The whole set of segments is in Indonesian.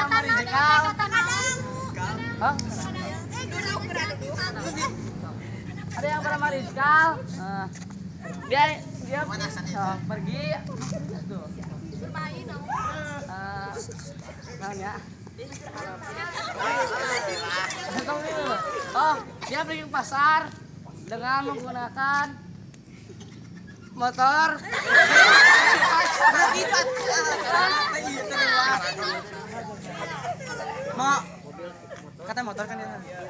yang meridikal. Hah? Ada yang bernama Rizkal. Dia pergi. Tuh. Nanya. Oh, dia pergi ke pasar dengan menggunakan motor. Mau kata motor kan dia.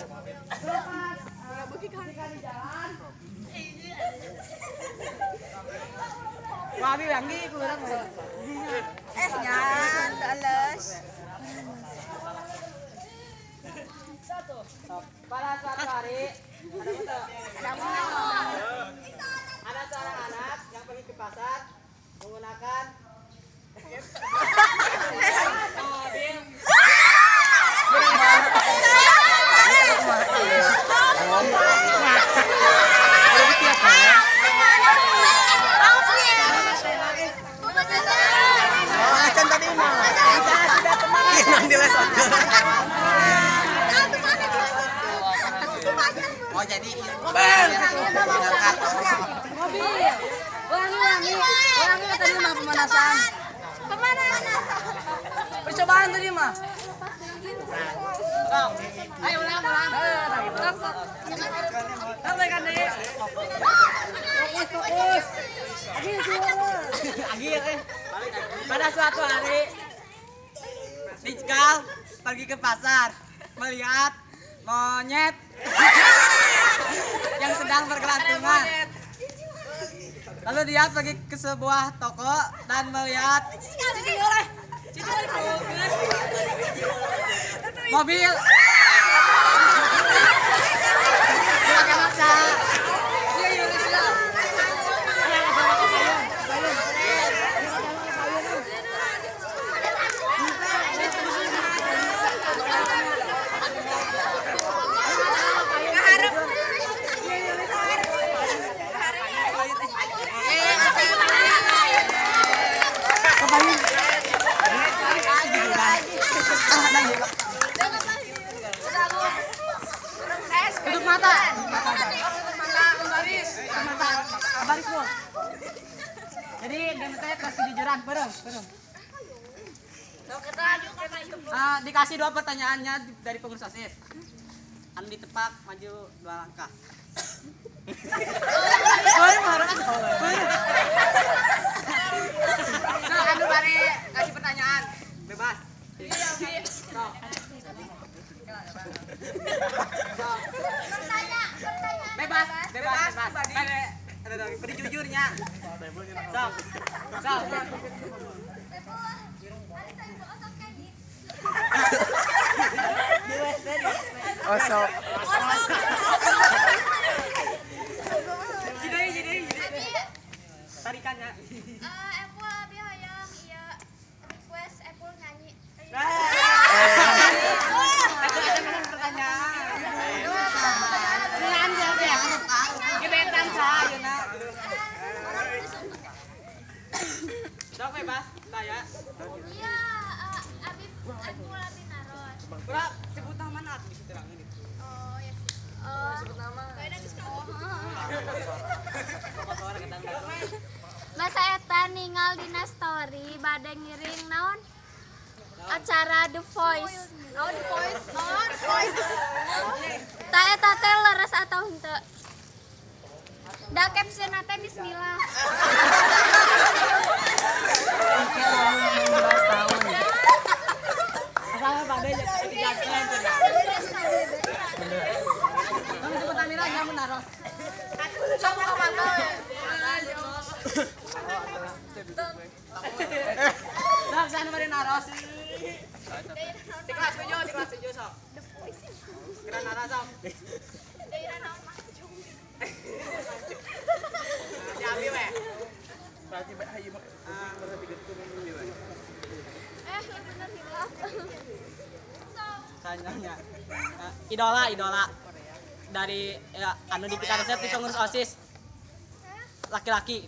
Wabi wangi kurang. Nyan, teles. Pada suatu hari ada seorang anak yang pergi ke pasar menggunakan mobil. Oh jadi Orangnya tadi mah pemanasan. Percobaan tadi mah. Ayo ulang. Sampaikan deh. Fokus. Agil. Pada suatu hari Rizkal pergi ke pasar melihat monyet yang sedang bergelantungan. Lalu dia pergi ke sebuah toko dan melihat mobil. Tutup mata. Baris lo. Jadi game teh tes kejujuran, bareng. Dikasih 2 pertanyaannya dari pengurus OSIS. Anu ditepak maju 2 langkah. Anu bari kasih pertanyaan, bebas. Bebas. Ada beri jujurnya. Sok. osok. Jadi. Tarikannya. Apple abi hayang ieu request Apple nyanyi. Bebas, saya. Iya, abi Apple abi naros. Kurang sebut nama mana di situ ini. Oh, ya sih. Sebut nama. Masa eta ningal dina story bade ngiring naon? Acara The Voice. Oh, The Voice. Ta eta teh leres atau henteu? Da caption teh bismillah. Asal pada jajan. Kamu sebut Amira nyamun naros. Coba apa? Sok sana mari naros. Di kelas 7 sok. Kira naros sok. Daerah naon mah? Jambi we. Berarti hayu berarti gitu we. Bener hilaf. Tanyanya. Idola dari ya, anu di pita resep di pengurus OSIS. Laki-laki.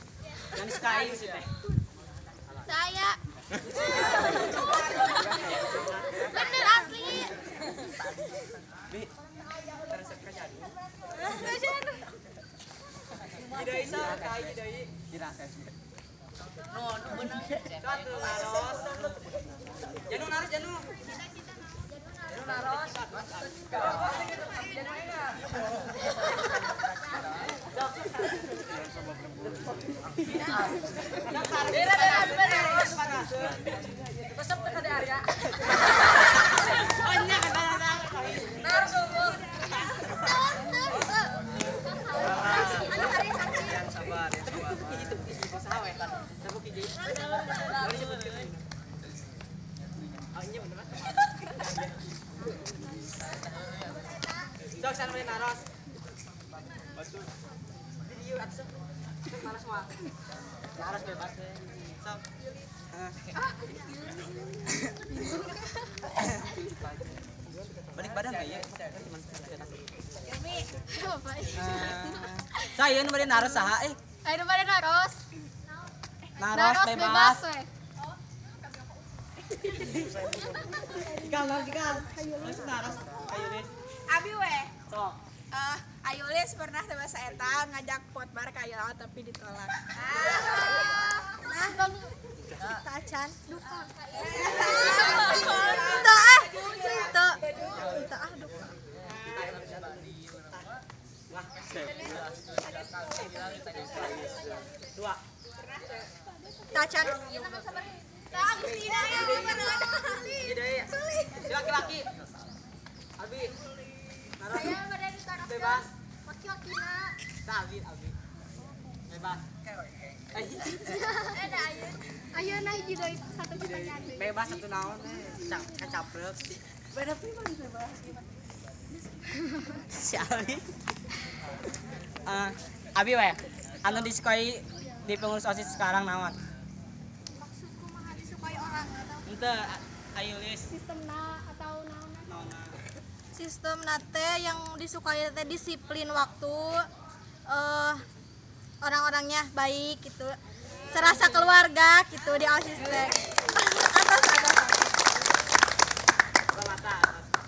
Yang disukai sih teh. Saya. aja deui. Kira es. Suatu naros. Janu naros janu. Janu naros. Besok teh kada area. Banyak kada. Naros umur. Sabar ya. Sok sana main naros. Video atas. Naros mah. Naros bebas deh. Sok. Balik badan enggak ya? Saya nu bari naros saha Ayo pada naros. Naros bebas. we. Jika. Naros. Ayo deh. Abi weh, Sok. Ayulis pernah bahasa eta ngajak pot bar ka ieu tapi ditolak. Nah, Tacan. duka. Duka. Dua. Tacan. Laki-laki. Abi. Naros Saya pada ditaros bebas. laki-lakina. Abi. Bebas. Ada ayeuna. Ayeuna hiji deui satu pertanyaan. Bebas satu naon kacaprek sih. Beda piman bebas. Si Abi. Abi we. Anu disukai di pengurus OSIS sekarang naon? Maksudku mah disukai orang atau Henteu Ayulis. sistemna atau naonna? Naonna. Sistem nate yang disukai teh disiplin waktu, orang-orangnya baik gitu, serasa keluarga gitu di OSIS teh. Atas. Mata.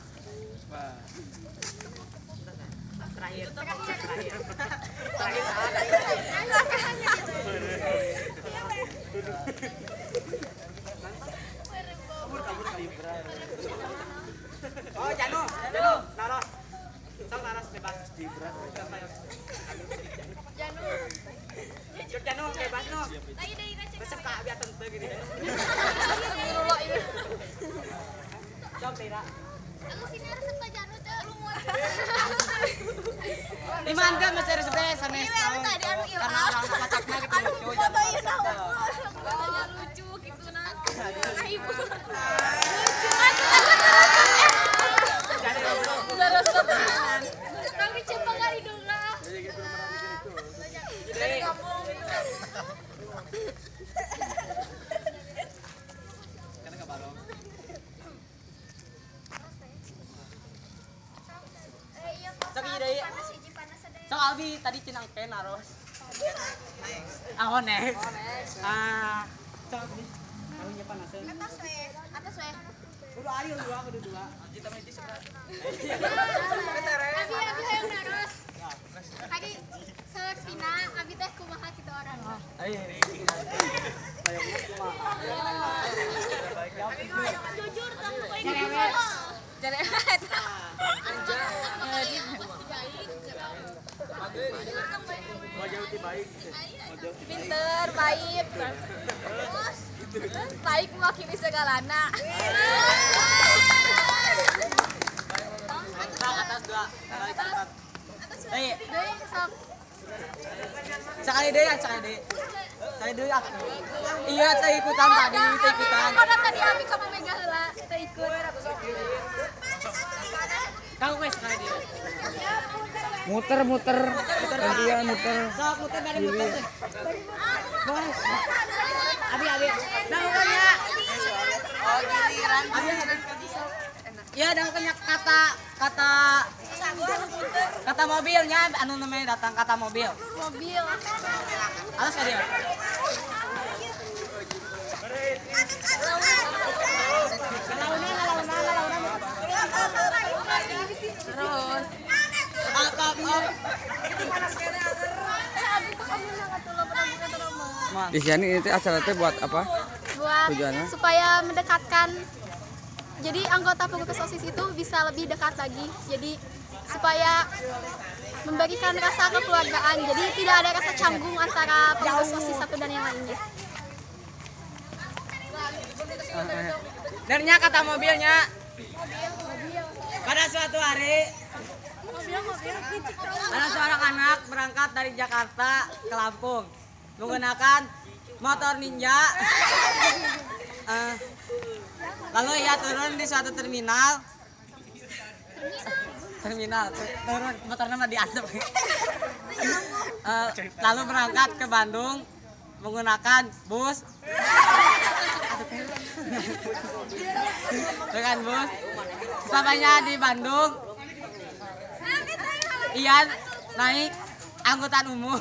Terakhir. Oh, Janu, naros. Sok naros bebas. Janu bebas no. Resep ka biar tente gini. Sok Tira. Aku sini resep ka Janu teh. Di mana masih resepnya sanes. Karena orang kacaknya gitu lucu. Foto ieu Lucu gitu nah. Ibu. Tapi coba kali dong lah. Dari kampung. Sok ide. Sok Abi tadi cinang pen naros. Next. Sok Abi. Aku nyepan aseun. Atas we. Kudu Ariel dua, kudu dua. Kita mah itu seberat. Abi hayang naros. Kali seleksina abi teh kumaha kitu orang. Ayo. Jujur tong Cerewet. Pinter, baik. Baik mewakili segalana. Atas dua. Deui. deui sok. Sekali deui. Sekali deui aku. Iya, teh ikutan tadi, teh ikutan. Karena tadi abi ka mega heula teh ikut. Kau wes sekali deui. Muter gantian muter. Sok muter dari muter teh. Bos. Abi. Dahulunya. Oh, giliran. Abi. Ya, dahulunya kata mobilnya anu namanya datang kata mobil. Mobil. Alas ka dia. Terus. Apa? Abi tuh kamu nang atuh Di sini itu acara teh buat apa? Buat Tujuannya? supaya mendekatkan. Jadi anggota pengurus OSIS itu bisa lebih dekat lagi. Jadi supaya membagikan rasa kekeluargaan. Jadi tidak ada rasa canggung antara pengurus OSIS satu dan yang lainnya. Nernya kata mobilnya. Pada suatu hari ada seorang anak berangkat dari Jakarta ke Lampung menggunakan motor ninja. Lalu ia turun di suatu terminal. Turun motornya mah diadep. Lalu berangkat ke Bandung menggunakan bus. Dengan bus. Sesampainya di Bandung, ia naik angkutan umum.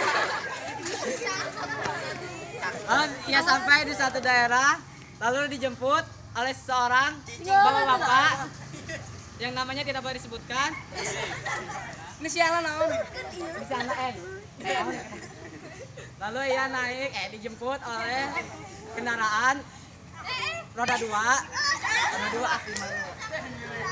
Lalu ia sampai di suatu daerah, lalu dijemput oleh seorang bapak-bapak yang namanya tidak boleh disebutkan. Ini siapa naon? Di sana Lalu ia naik, dijemput oleh kendaraan roda 2 aktif.